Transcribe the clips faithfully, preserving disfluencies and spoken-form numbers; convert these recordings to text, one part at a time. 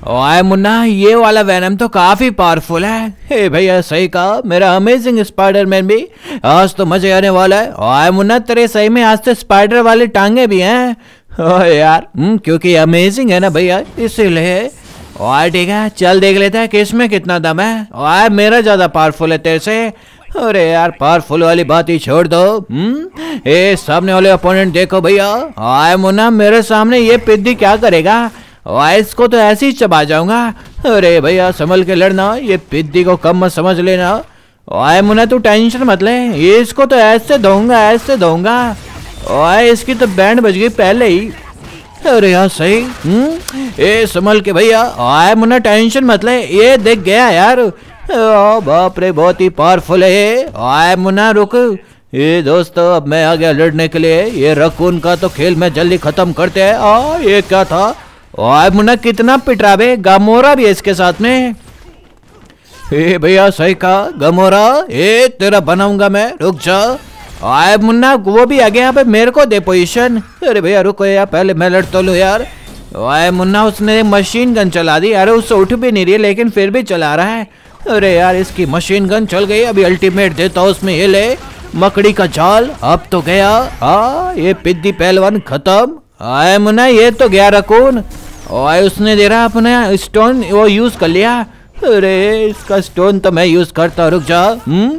ओए मुन्ना, ये वाला वैनम तो काफी पावरफुल है। हे भैया सही कहा, मेरा अमेजिंग स्पाइडरमैन भी आज तो मजे आने वाला है। ओए मुन्ना, तेरे सही में आज तो स्पाइडर वाली टांगे भी हैं। ओए यार, हम्म क्योंकि अमेजिंग है ना भैया, इसीलिए। ओए ठीक है, चल देख लेते हैं किसमें कितना दम है। ओए मेरा ज्यादा पावरफुल है तेरे से। अरे यार, पावरफुल वाली बात ही छोड़ दो। हम्म ए सामने वाले अपोनेंट देखो भैया। ओए मुन्ना, मेरे सामने ये पिद्दी क्या करेगा। ओए इसको तो ऐसे ही चबा जाऊंगा। अरे भैया संभल के लड़ना, ये पिद्दी को कम मत समझ लेना। ओए मुन्ना तू टेंशन मत ले, ये इसको तो ऐसे दूंगा ऐसे दूंगा। ओए इसकी तो बैंड बज गई पहले ही। अरे यार सही। हम्म ए संभल के भैया। ओए मुन्ना टेंशन मत ले, ये देख गया यार। ओ बाप रे, बहुत ही पावरफुल है ये। ओए मुन्ना रुक। ये दोस्तों, अब मैं आ गया लड़ने के लिए। ये रकून का तो खेल मैं जल्दी खत्म करते हैं। आ ये क्या था। ओए मुन्ना कितना पिटरावे, गामोरा भी है इसके साथ में। ए भैया सही कहा, गमोरा ए तेरा बनाऊंगा मैं, रुक जा। आए मुन्ना, वो भी आ गया यहाँ पे, मेरे को दे पोजीशन। अरे भैया रुको यार, पहले मैं लड़ तो लूं यार। आए मुन्ना, उसने मशीन गन चला दी। अरे उससे उठ भी नहीं रही लेकिन फिर भी चला रहा है। अरे यार इसकी मशीन गन चल गई। अभी अल्टीमेट देता हूँ उसमें, ये ले मकड़ी का जाल। अब तो गया। हाँ ये पिद्दी पहलवान खत्म। आए मुन्ना, ये तो गया रकून। और उसने दे रहा अपना स्टोन, वो यूज कर लिया। अरे इसका स्टोन तो मैं यूज करता, रुक जा। हम्म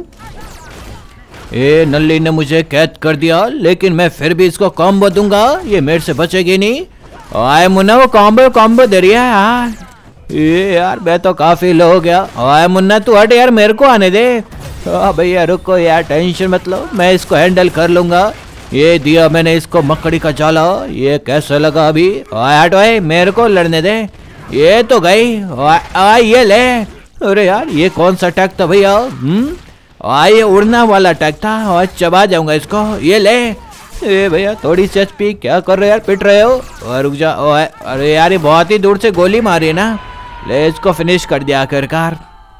ए नल्ली ने मुझे कैद कर दिया, लेकिन मैं फिर भी इसको कॉम्बो दूंगा, ये मेरे से बचेगी नहीं। आए मुन्ना, वो कॉम्बो कॉम्बो दे रही है यार। ये यार मैं तो काफी लो हो गया। आए मुन्ना तू हट यार, मेरे को आने दे। हाँ भैया रुको यार, टेंशन मत लो, मैं इसको हैंडल कर लूंगा। ये दिया मैंने इसको मकड़ी का जाला। ये कैसा लगा अभी। हट भाई, मेरे को लड़ने दे। ये तो गई। आ ये ले। अरे यार ये कौन सा अटैक था भैया। हम्म आ ये उड़ना वाला अटैक था, और चबा जाऊंगा इसको। ये ले। ए भैया थोड़ी सी एचपी, क्या कर रहे हो यार, पिट रहे हो। और रुक जा। अरे यार ये बहुत ही दूर से गोली मारी है ना। ले इसको फिनिश कर दिया आखिरकार।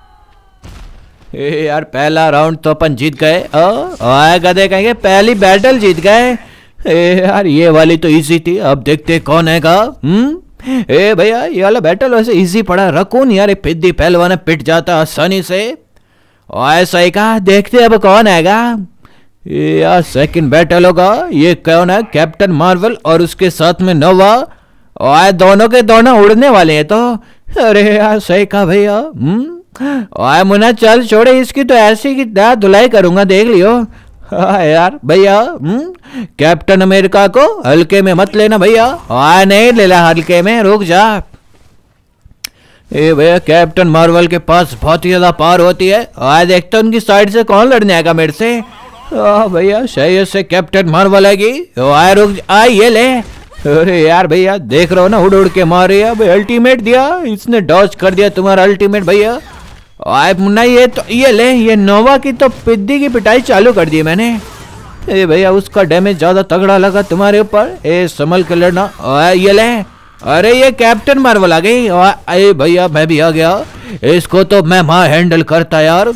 ए यार पहला राउंड तो अपन जीत गए। आए गधे कहेंगे, पहली बैटल जीत गए। ए यार ये वाली तो इजी थी, अब देखते कौन हैगा। हम्म ए भैया ये वाला बैटल वैसे इजी पड़ा। रकून यार ये पिद्दी पहलवान पिट जाता आसानी से। ऐसा ही कहा, देखते अब कौन आएगा। ये यार सेकंड बैटल होगा। ये कौन है, कैप्टन मार्वल और उसके साथ में नोवा। और दोनों के दोनों उड़ने वाले हैं तो। अरे यार सही कहा भैया। हम्म ओए मुन्ना चल छोड़े इसकी, तो ऐसी की धुलाई करूंगा, देख लियो। हाँ यार भैया। हम्म कैप्टन अमेरिका को हल्के में मत लेना भैया। आ नहीं लेला हल्के में, रुक जा। ए भैया कैप्टन मार्वल के पास बहुत ही ज्यादा पावर होती है। आ देखते उनकी साइड से कौन लड़ने आएगा मेरे से। आ भैया सही से कैप्टन मार्वल आएगी। आ रुक आ ये ले। अरे यार भैया देख रहे हो ना, उड़ उड़ के मार रही है। अल्टीमेट दिया इसने, डॉज कर दिया तुम्हारा अल्टीमेट भैया। आए मुन्ना ये तो ये ले, ये नोवा की तो पिद्दी की पिटाई चालू कर दी मैंने। ए भैया उसका डैमेज ज्यादा तगड़ा लगा तुम्हारे ऊपर। ए संभल के लड़ना। आए ये ले। अरे ये कैप्टन मार्वल आ गई। अरे भैया मैं भी आ गया, इसको तो मैं वहां हैंडल करता यार।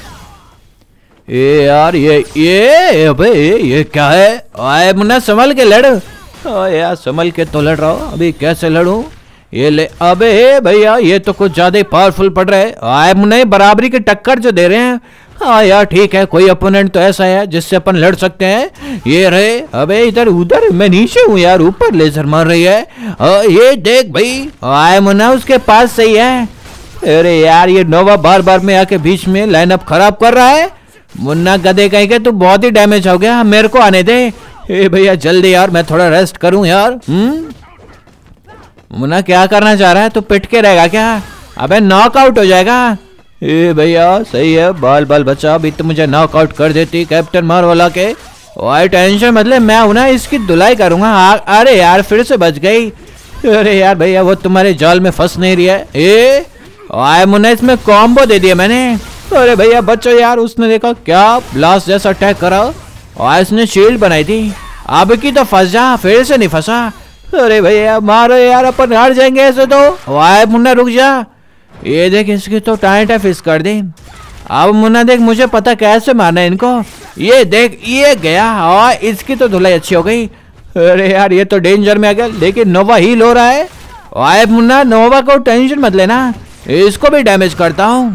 ए यार ये ये भाई ये क्या है। आए मुन्ना संभल के लड़। यार संभल के तो लड़ रहा हूँ, अभी कैसे लड़ूं। ये ले। अबे भैया ये तो कुछ ज्यादा ही पावरफुल पड़ रहा है। आए मुन्ना बराबरी की टक्कर जो दे रहे हैं। हाँ यार ठीक है, कोई अपोनेंट तो ऐसा है जिससे अपन लड़ सकते हैं। ये रहे। अबे इधर उधर, मैं नीचे हूँ यार, ऊपर लेजर मार रही है। आ, ये देख भाई। आए मुन्ना उसके पास सही है। अरे यार ये नोवा बार बार में आके बीच में लाइनअप खराब कर रहा है। मुन्ना गधे कहीं के तू बहुत ही डैमेज हो गया, मेरे को आने दे। ए भैया जल्दी यार, मैं थोड़ा रेस्ट करूं यार। हम्म मुन्ना क्या करना चाह रहा है, तू पिट के रहेगा क्या। अबे नॉकआउट हो जाएगा। ए भैया सही है, बाल बाल बचा, अभी तो मुझे नॉकआउट कर देती कैप्टन मार्वल के। ओए टेंशन मतलब मैं हूं ना, इसकी धुलाई करूंगा। अरे यार फिर से बच गई। अरे यार भैया वो तुम्हारे जाल में फंस नहीं रही है। ए आए मुन्ना इसमें कॉम्बो दे दिया मैंने। अरे भैया बच्चो यार, उसने देखा क्या ब्लास्ट जैसा अटैक करा और इसने शील्ड बनाई थी। अब की तो फंस जा, फिर से नहीं फंसा। अरे भैया मारो यार, अपन हार जाएंगे ऐसे तो। वाह मुन्ना रुक जा। ये देख इसकी तो टाइट फिस कर दी। अब मुन्ना देख मुझे पता कैसे मारना है इनको। ये देख ये गया, और इसकी तो धुलाई अच्छी हो गई। अरे यार ये तो डेंजर में आ गया, लेकिन नोवा हील हो रहा है। आए मुन्ना नोवा को टेंशन मत लेना, इसको भी डैमेज करता हूँ।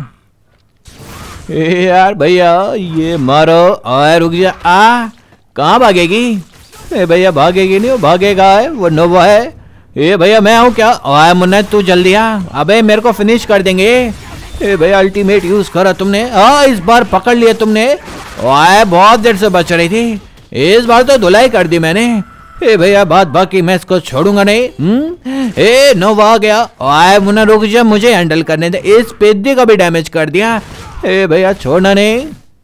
यार भैया ये मारो। आए रुक जा। आ कहाँ भागेगी? ए भैया भागेगी नहीं, वो भागेगा है, वो नोवा है। ए भैया मैं आऊँ क्या? आए मुन्ना तू जल्दी आ, अबे मेरे को फिनिश कर देंगे। ए भैया अल्टीमेट यूज करा तुमने। आ इस बार पकड़ लिया तुमने। आए बहुत देर से बच रही थी, इस बार तो धुलाई कर दी मैंने। ए भैया बात बाकी मैं इसको छोड़ूंगा नहीं। हम्म ए नोवा आ गया। आए मुन्ना रुक जा, मुझे हैंडल करने दे। इस पेद्दी का भी डैमेज कर दिया। ए भैया छोड़ना नहीं।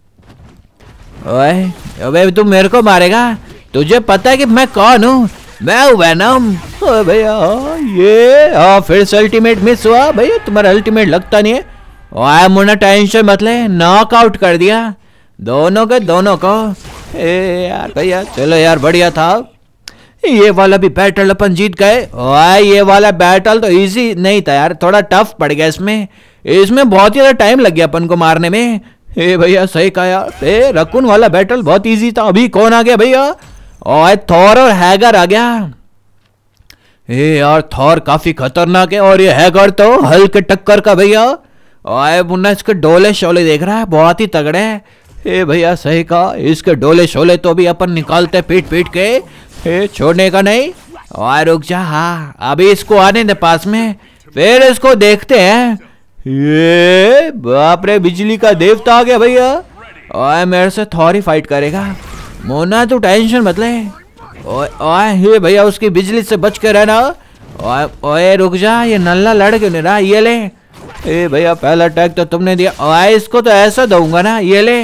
ओए अबे तू मेरे को मारेगा? तुझे पता है कि मैं कौन हूँ? मैं हूँ वैनम। ओ भैया ये आ, फिर से अल्टीमेट मिस हुआ। भैया तुम्हारा अल्टीमेट लगता नहीं है। आए मुन्ना टेंशन मत ले, नॉकआउट कर दिया दोनों के दोनों को। ए यार भैया चलो यार बढ़िया था। ये वाला भी बैटल अपन जीत गए। ओए ये वाला बैटल तो इजी नहीं था यार, थोड़ा टफ पड़ गया इसमें। इसमें बहुत ही ज्यादा टाइम लग गया अपन को मारने में। ए भैया सही कहा यार, ए रकुन वाला बैटल बहुत इजी था। अभी कौन आ गया भैया? और थॉर और हैगर आ गया। ए यार थॉर काफी खतरनाक है और ये हैगर तो हल्के टक्कर का भैया। आए मुन्ना इसके डोले शोले देख रहा है, बहुत ही तगड़े है। ए भैया सही कहा, इसके डोले शोले तो भी अपन निकालते पीट पीट के। ए छोड़ने का नहीं। और रुक जा। हाँ अभी इसको आने दे पास में, फिर इसको देखते हैं। ये बाप रे बिजली का देवता आ गया भैया। और मेरे से थॉर ही फाइट करेगा। मोना तू टेंशन मत ले। ओए ये भैया उसकी बिजली से बच के रहना। ओए रुक जा, ये नल्ला लड़ क्यों नहीं रहा? ये ले। ए भैया पहला अटैक तो तुमने दिया। ओए इसको तो ऐसा दूंगा ना, ये ले।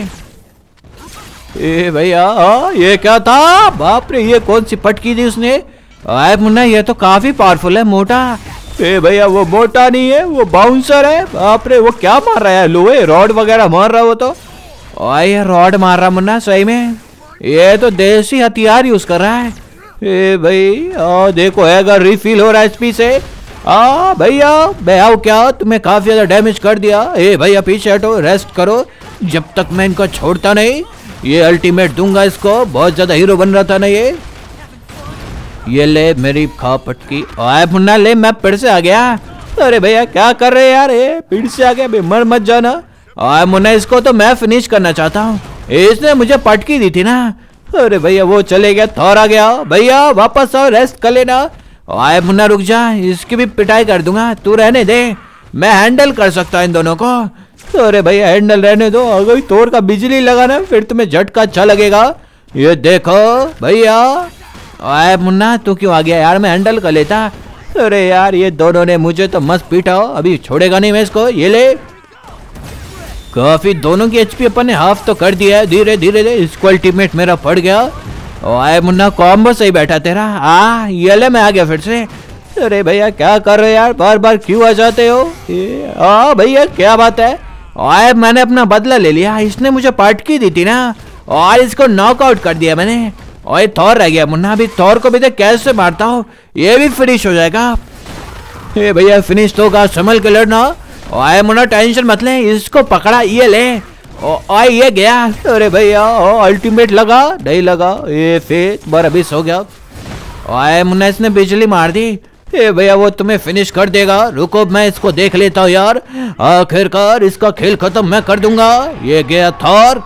ए भैया ये क्या था? बाप रे ये कौन सी पटकी दी उसने? आए मुन्ना ये तो काफी पावरफुल है, मोटा। ए भैया वो मोटा नहीं है, वो बाउंसर है। बाप रे वो क्या मार रहा है? लोहे रॉड वगैरह मार रहा है वो तो। ओए ये रॉड मार रहा मुन्ना सही में, ये तो देसी हथियार यूज कर रहा है। ए भाई आ, देखो अगर रिफिल हो रहा है एचपी से। आ भैया मैं आओ क्या? तुम्हें काफी ज्यादा डैमेज कर दिया। ए भैया पीछे हटो, रेस्ट करो जब तक मैं इनको छोड़ता नहीं। ये अल्टीमेट दूंगा इसको, बहुत ज्यादा हीरो बन रहा था ना ये। ये ले मेरी खा पटकी। आए मुन्ना ले, मैं फिर से आ गया। अरे भैया क्या कर रहे यार? ये फिर से आ गया, मर मत जाना। आए मुन्ना इसको तो मैं फिनिश करना चाहता हूँ, इसने मुझे पटकी दी थी ना। अरे भैया वो चले गया, थॉर आ गया। भैया वापस आओ, रेस्ट कर लेना। आए मुन्ना रुक जा, इसकी भी पिटाई कर दूंगा, तू रहने दे, मैं हैंडल कर सकता इन दोनों को। अरे भैया हैंडल रहने दो, अगर थॉर का बिजली लगाना फिर तुम्हें झटका अच्छा लगेगा। ये देखो भैया। आए मुन्ना तू क्यों आ गया यार? मैं हैंडल कर लेता। अरे यार ये दोनों ने मुझे तो मस्त पीटा, अभी छोड़ेगा नहीं मैं इसको। ये ले, काफी दोनों की एचपी अपन ने हाफ तो कर दिया है धीरे धीरे। इसको अल्टीमेट मेरा पड़ गया। आए मुन्ना कॉम्बो सही बैठा तेरा। आ ये ले मैं आ गया फिर से। अरे भैया क्या कर रहे हो यार, बार बार क्यों आ जाते हो? आ भैया क्या बात है? आए मैंने अपना बदला ले लिया, इसने मुझे पटकी दी थी ना और इसको नॉकआउट कर दिया मैंने। और थॉर रह गया मुन्ना, अभी थॉर को भी देख कैसे मारता हूँ, ये भी फिनिश हो जाएगा। ये भैया फिनिश तो होगा, संभल के लड़ना। आए मुन्ना टेंशन मत ले, इसको पकड़ा, ये ले। ओ ये गया। अरे भैया अल्टीमेट लगा नहीं लगा? ये फिर बार मिस हो गया। आए मुन्ना इसने बिजली मार दी। ए भैया वो तुम्हें फिनिश कर देगा, रुको मैं इसको देख लेता हूँ यार। आखिरकार इसका खेल खत्म मैं कर दूंगा। ये गया थॉर।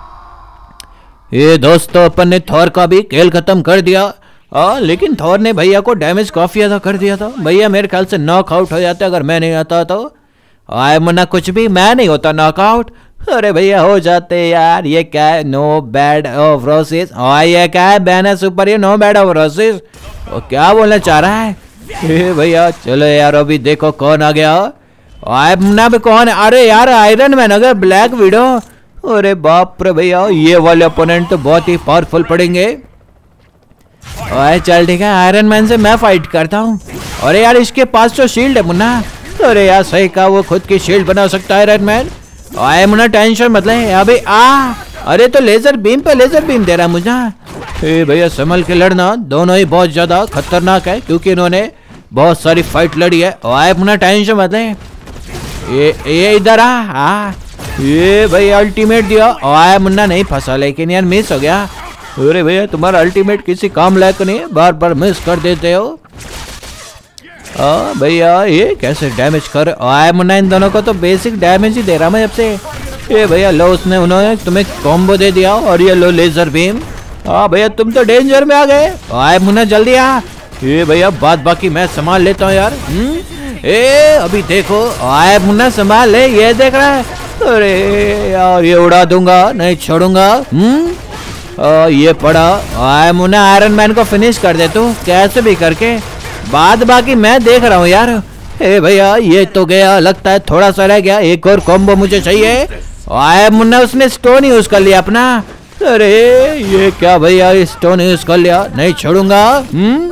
ये दोस्तों अपन ने थॉर का भी खेल खत्म कर दिया। आ, लेकिन थॉर ने भैया को डैमेज काफी ज्यादा कर दिया था। भैया मेरे ख्याल से नॉकआउट हो जाता अगर मैं नहीं आता तो। आए मुन्ना कुछ भी, मैं नहीं होता नॉकआउट। अरे भैया हो जाते यार। ये क्या है? No bed of roses. और ये क्या है? बैनर सुपर, ये नो बैड ऑफ रोसेस। और क्या बोलना चाह रहा है? ए भैया चलो यार अभी देखो कौन आ गया। आए मुन्ना भी कौन है? अरे यार आयरन मैन अगर ब्लैक विडो। अरे बाप रे भैया ये वाले ओपोनेंट तो बहुत ही पावरफुल पड़ेंगे। आए चल ठीक है, आयरन मैन से मैं फाइट करता हूँ। अरे यार इसके पास तो शील्ड है मुन्ना। अरे यार सही कहा, वो खुद की शील्ड बना सकता है आयरन मैन। आए मुन्ना टेंशन मत ले अभी। आ अरे तो लेजर बीम पे लेजर बीम दे रहा मुझे। ए भैया संभल के लड़ना, दोनों ही बहुत ज्यादा खतरनाक है क्योंकि इन्होंने बहुत सारी फाइट लड़ी है। आए मुन्ना टेंशन मत ले। ये ये इधर आ, आ ये भैया अल्टीमेट दिया। आए मुन्ना नहीं फंसा, लेकिन यार मिस हो गया। अरे भैया तुम्हारा अल्टीमेट किसी काम लायक नहीं है, बार बार मिस कर देते हो। आ भैया ये कैसे डैमेज कर आए मुन्ना, इन दोनों को तो बेसिक डैमेज ही दे रहा मैं जब से। ये भैया लो, उसने उन्होंने तुम्हें कॉम्बो दे दिया और ये लो लेजर बीम। हाँ भैया तुम तो डेंजर में आ गए। आए मुन्ना जल्दी आ। ये भैया बात बाकी मैं संभाल लेता हूँ यार। हुँ? ए अभी देखो, आए मुन्ना संभाल ले, ये देख रहा है। अरे यार ये उड़ा दूंगा, नहीं छोड़ूंगा। हम्म आ, ये पड़ा। आए मुन्ना आयरन मैन को फिनिश कर दे तू कैसे भी करके, बाद बाकी मैं देख रहा हूँ यार। ए भैया ये तो गया, लगता है थोड़ा सा रह गया, एक और कॉम्बो मुझे चाहिए। आए मुन्ना उसने स्टोन यूज कर लिया अपना। अरे ये क्या भैया, स्टोन यूज कर लिया, नहीं छोड़ूंगा। हम्म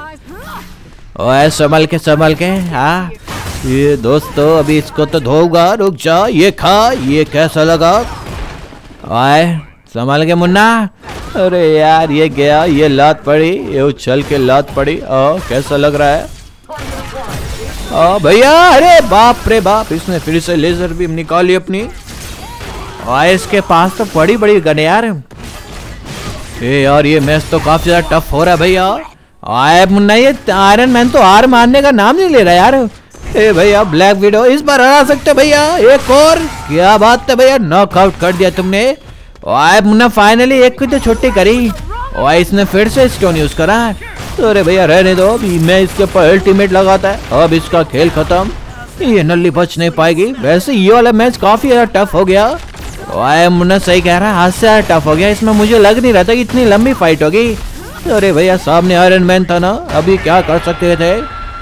ओए संभल के संभल के। हाँ ये दोस्तों अभी इसको तो धोऊंगा, रुक जा। ये खा, ये कैसा लगा? आए संभल के मुन्ना। अरे यार ये गया, ये लात पड़ी, ये उछल के लात पड़ी। आ, कैसा लग रहा है आ भैया? अरे बाप रे बाप, इसने फिर से लेजर बीम निकाली अपनी। आ, इसके पास तो बड़ी बड़ी गन यार। ए यार ये मैच तो काफी ज्यादा टफ हो रहा है भैया। आए मुन्ना ये आयरन मैन तो हार मानने का नाम नहीं ले रहा यार। ए भैया ब्लैक विडो इस बार हरा सकते भैया, एक और। क्या बात है भैया, नॉकआउट कर दिया तुमने। आए मुन्ना फाइनली एक की तो छुट्टी करी और इसने फिर से स्टोन यूज करा। अरे भैया रहने दो, अभी मैं इसके ऊपर अल्टीमेट लगाता है, अब इसका खेल खत्म। ये नल्ली बच नहीं पाएगी। वैसे ये वाला मैच काफी ज्यादा टफ हो गया। आए मुन्ना सही कह रहा है, हाथ से ज्यादा टफ हो गया। इसमें मुझे लग नहीं रहा था कि इतनी लंबी फाइट होगी। अरे भैया सामने आयरन मैन था ना, अभी क्या कर सकते थे।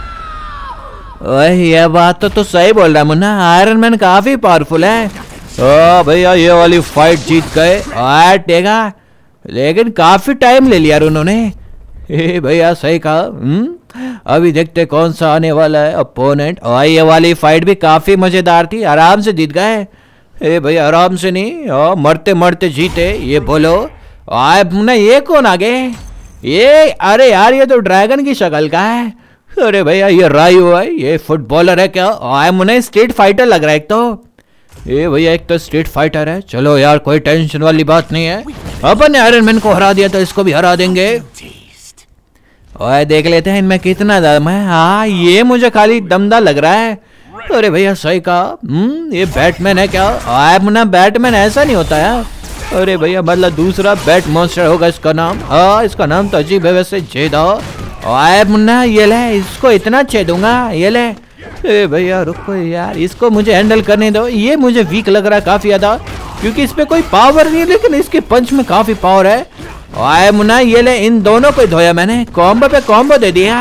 ये बात तो, तो सही बोल रहा है मुन्ना, आयरन मैन काफी पावरफुल है। ओ भैया ये वाली फाइट जीत गए आया टेगा, लेकिन काफी टाइम ले लिया उन्होंने। ए भैया सही कहा। हम्म अभी देखते कौन सा आने वाला है अपोनेंट। और ये वाली फाइट भी काफी मजेदार थी, आराम से जीत गए। ए भैया आराम से नहीं, ओ, मरते मरते जीते ये बोलो। आए मुन्ना ये कौन आ गए? ये अरे यार ये तो ड्रैगन की शक्ल का है। अरे भैया ये रायू है, ये फुटबॉलर है क्या? आए मुन्ना स्ट्रीट फाइटर लग रहा है एक तो। ये भैया एक तो स्ट्रीट फाइटर है। चलो यार कोई टेंशन वाली बात नहीं है, अपन ने आयरन मैन को हरा दिया तो इसको भी हरा देंगे। और देख लेते हैं इनमें कितना दम है। हाँ ये मुझे खाली दमदार लग रहा है। अरे भैया सही कहा। हम्म ये बैटमैन है क्या? आए मुन्ना बैटमैन ऐसा नहीं होता यार। अरे भैया मतलब दूसरा बैट मॉन्स्टर होगा इसका नाम। हाँ इसका नाम तो अजीब है वैसे, छेदा। आए मुन्ना ये ले, इसको इतना छेदूंगा, ये ले। ए भैया रुको यार, इसको मुझे हैंडल करने दो। ये मुझे वीक लग रहा है काफी ज्यादा, क्योंकि इस पे कोई पावर नहीं है, लेकिन इसके पंच में काफी पावर है। आए मुन्ना ये ले, इन दोनों को धोया मैंने, कॉम्बो पे कॉम्बो दे दिया।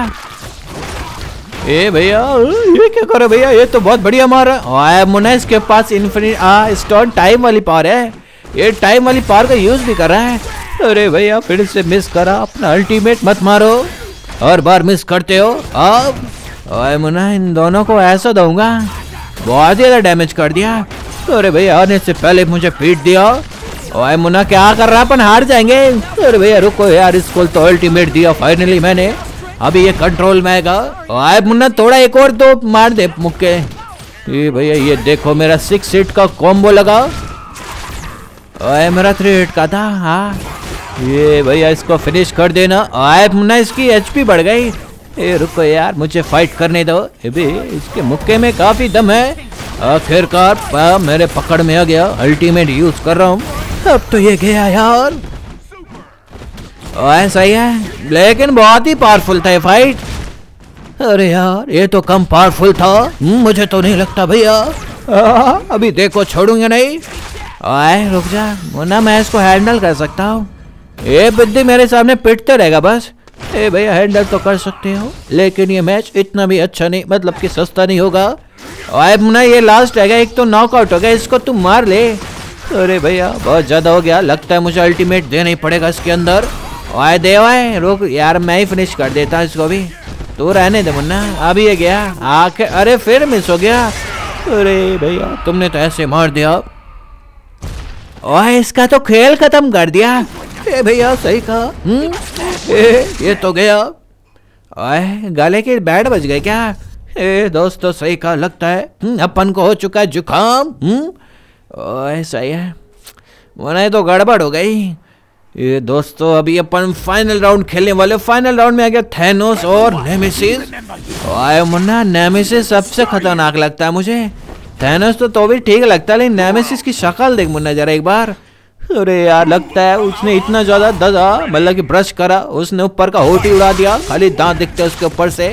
ए भैया ये क्या करो भैया, ये तो बहुत बढ़िया मारा। आए मुन्ना इसके पास इन्फिनिट आ स्टोन टाइम वाली पावर है, ये टाइम वाली पावर का यूज भी कर रहा है। अरे भैया फिर से मिस करा अपना अल्टीमेट, मत मारो, हर बार मिस करते हो अब। ओए मुन्ना इन दोनों को ऐसा दूंगा, बहुत ज्यादा डैमेज कर दिया। अरे भैया आने से पहले मुझे पीट दिया। ओए मुन्ना क्या कर रहा, अपन हार जाएंगे। अरे भैया रुको यार, इसको तो अल्टीमेट दिया फाइनली मैंने, अभी ये कंट्रोल में आएगा। ओए मुन्ना थोड़ा एक और तो मार दे मुक्के। ये भैया ये देखो मेरा सिक्स हिट का कॉम्बो लगा। ओए मेरा थ्री हिट का था। हाँ ये भैया इसको फिनिश कर देना। ओए मुन्ना इसकी एचपी बढ़ गई। ए रुको यार मुझे फाइट करने दो, अभी इसके मुक्के में काफी दम है। आखिरकार मेरे पकड़ में आ गया, अल्टीमेट यूज कर रहा हूँ। अब तो ये गया यार। ऐसा ही है, लेकिन बहुत ही पावरफुल था ये फाइट। अरे यार ये तो कम पावरफुल था, मुझे तो नहीं लगता भैया। अभी देखो छोड़ूंगा नहीं। आए रुक जा मुन्ना, मैं इसको हैंडल कर सकता हूँ। ये बुद्धि मेरे सामने पिटते रहेगा बस। ए भैया हैंडल तो कर सकते हो, लेकिन ये मैच इतना भी अच्छा नहीं, मतलब कि सस्ता नहीं होगा। आए मुन्ना ये लास्ट है, एक तो नॉकआउट हो गया, इसको तुम मार ले। अरे भैया बहुत ज्यादा हो गया, लगता है मुझे अल्टीमेट देना ही पड़ेगा इसके अंदर। आए देवाए रुक यार, मैं ही फिनिश कर देता इसको भी, तो रहने दे मुन्ना। अभी ये गया आखिर, अरे फिर मिस हो गया। अरे भैया तुमने तो ऐसे मार दिया, और इसका तो खेल खत्म कर दिया। ए भैया सही कहा। हम्म ये तो गया। आए गले के बैंड बज गए क्या? ए दोस्तों सही कहा, लगता है अपन को हो चुका है जुकाम। हम्म सही है, मुन्ना तो गड़बड़ हो गई। ये दोस्तों अभी अपन फाइनल राउंड खेलने वाले। फाइनल राउंड में आ गया थैनोस और नेमेसिस। आए मुन्ना, नेमेसिस सबसे खतरनाक लगता है मुझे। थैनोस तो तो भी ठीक लगता है, लेकिन नेमेसिस की शक्ल देख मुन्ना जरा एक बार। अरे यार, लगता है उसने इतना ज्यादा दगा, मतलब कि ब्रश करा, उसने ऊपर का होठ ही उड़ा दिया, खाली दांत दिखते उसके ऊपर से।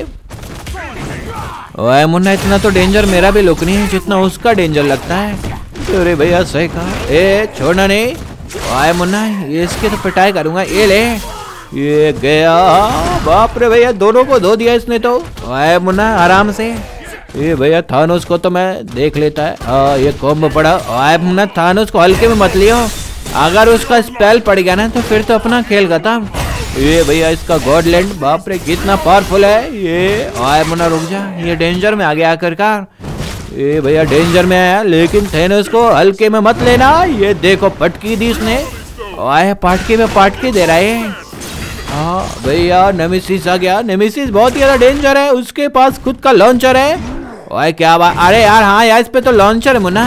ओए मुन्ना, इतना तो डेंजर मेरा भी लुक नहीं है जितना उसका डेंजर लगता है। अरे भैया सही कहा। ए छोड़ना नहीं। आए मुन्ना, ये इसके तो पिटाई करूंगा। ये ले, ये गया। बाप रे भैया, दोनों को धो दिया इसने तो। आए मुन्ना आराम से। ये भैया थानोस को तो मैं देख लेता है। आ, ये कॉम्बो पड़ा। आए मुन्ना, थानोस को हल्के में मत लियो, अगर उसका स्पेल पड़ गया ना तो फिर तो अपना खेल खत्म। ये भैया इसका गॉडलैंड, बाप रे कितना पावरफुल है ये। आए मुन्ना रुक जा, ये डेंजर में आ गया आखिरकार। ये भैया डेंजर में आया, लेकिन थैनोस को हल्के में मत लेना। ये देखो पटकी दी इसने। आए पाटकी में पाटकी दे रहा है। हाँ भैया, नेमेसिस आ गया। नेमेसिस बहुत ही ज्यादा डेंजर है, उसके पास खुद का लॉन्चर है। ओए क्या बात, अरे यार हाँ यार, इस पे तो लॉन्चर है मुन्ना।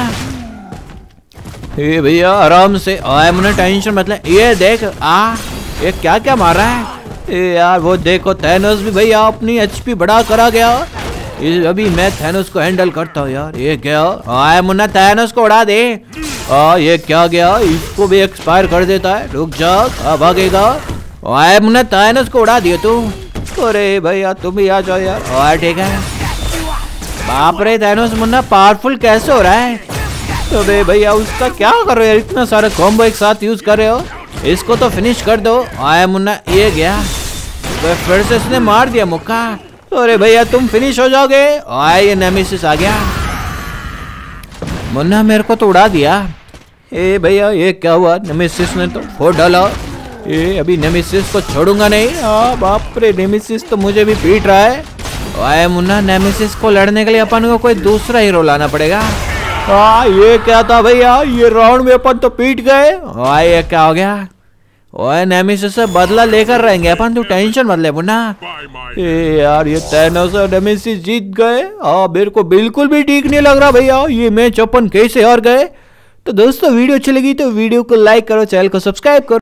ये भैया आराम से। आए मुन्ना टेंशन मतलब। ये देख, आ ये क्या क्या मार रहा है। ये यार वो देखो, थैनोस भी भैया अपनी एचपी बढ़ा करा गया। ये अभी मैं थैनोस को हैंडल करता हूँ यार। ये क्या, आए मुन्ना थैनोस को उड़ा दे। आ ये क्या गया, इसको भी एक्सपायर कर देता है। रुक जा, अब भागेगा। आए मुन्ना थैनोस को उड़ा दिया तू। अरे भैया तुम भी आ जाओ यार। और ठीक है। बाप रे, थैनोस मुन्ना पावरफुल कैसे हो रहा है। तो बे भैया उसका क्या कर रहे हो, इतना सारा कॉम्बो एक साथ यूज कर रहे हो। इसको तो फिनिश कर दो। आया मुन्ना, ये गया तो फिर से इसने मार दिया मुक्का। अरे भैया तुम फिनिश हो जाओगे। आया ये नेमेसिस आ गया। मुन्ना मेरे को तो उड़ा दिया। ए भैया ये क्या हुआ, नेमेसिस ने तो फोड़ डाला। ये अभी नेमेसिस को छोड़ूंगा नहीं। आ बाप रे, नेमेसिस तो मुझे भी पीट रहा है। आया मुन्ना, नेमेसिस को लड़ने के लिए अपन को कोई दूसरा हीरो लाना पड़ेगा। आ, ये क्या था भैया, ये राउंड में अपन तो पीट गए। आ, ये क्या हो गया। ओए नेमेसिस से बदला लेकर रहेंगे अपन, तू टेंशन मत ले मुन्ना। ये यार ये थैनोस और नेमेसिस जीत गए। हाँ मेरे को बिल्कुल भी ठीक नहीं लग रहा भैया, ये मैच अपन कैसे हार गए। तो दोस्तों वीडियो अच्छी लगी तो वीडियो को लाइक करो, चैनल को सब्सक्राइब करो।